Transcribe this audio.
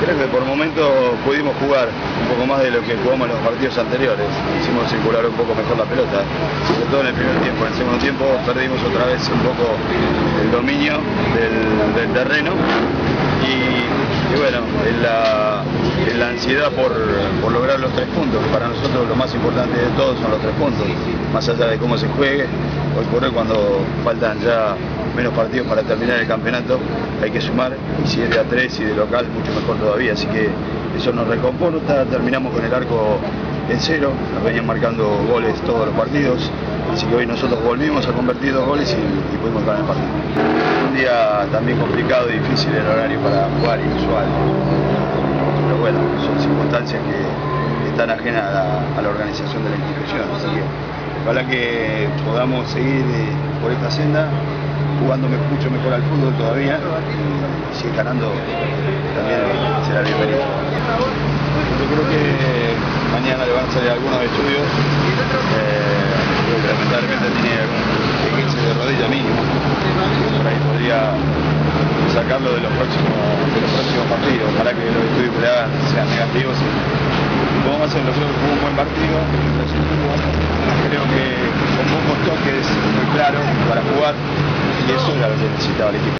creo que por momentos pudimos jugar un poco más de lo que jugamos en los partidos anteriores. Hicimos circular un poco mejor la pelota, sobre todo en el primer tiempo. En el segundo tiempo perdimos otra vez un poco el dominio del terreno y bueno, en la ansiedad por lograr los 3 puntos, que para nosotros lo más importante de todos son los 3 puntos, más allá de cómo se juegue. Hoy por hoy, cuando faltan ya menos partidos para terminar el campeonato, hay que sumar, y si es de A3 y de local, mucho mejor todavía, así que eso nos reconforta. Terminamos con el arco en 0, nos venían marcando goles todos los partidos, así que hoy nosotros volvimos a convertir 2 goles y pudimos ganar el partido. Un día también complicado y difícil el horario para jugar, inusual, pero bueno, son circunstancias que están ajenas a la organización de la institución, así que ojalá que podamos seguir por esta senda, jugando mucho mejor al fútbol todavía, y si ganando también será bienvenido. Yo creo que mañana le van a salir algunos estudios, lamentablemente tiene algún 15 de rodilla mínimo, por ahí podría sacarlo de los próximos partidos. Ojalá que los estudios que le hagan sean negativos y podemos hacerlo. Creo que fue un buen partido, creo que con pocos toques muy claros para jugar, y eso era lo que necesitaba el equipo.